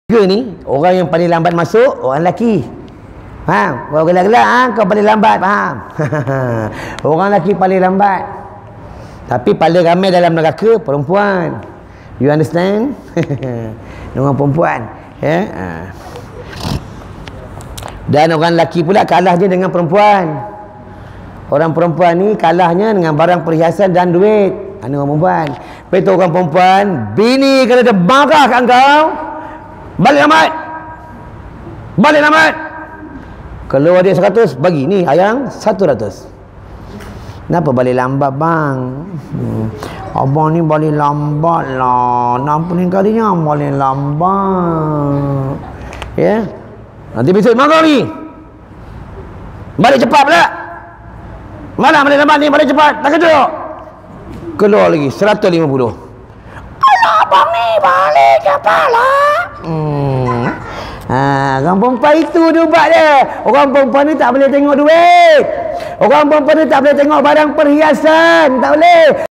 ni, orang yang paling lambat masuk, orang lelaki. Faham? Kau gelak-gelak, kau paling lambat, faham? Orang lelaki paling lambat. Tapi paling ramai dalam neraka, perempuan. You understand? Orang perempuan. Ya? Dan orang lelaki pula kalah je dengan perempuan. Orang perempuan ni kalahnya dengan barang perhiasan dan duit. Ini orang perempuan. Betul orang perempuan, bini kalau dia marah kat kau, balik lambat. Balik lambat. Kalau dia 100, bagi ni ayang 100. Kenapa balik lambat bang? Abang ni balik lambat lah. Nampak ni kalinya balik lambat. Ya? Nanti besok marah ni. Balik cepat pula. Mana balik lambat ni, balik cepat. Tak kejut. Keluar lagi 150. Alah abang ni balik cepat lah. Orang perempuan itu ubat dia. Orang perempuan ni tak boleh tengok duit. Orang perempuan ni tak boleh tengok barang perhiasan. Tak boleh.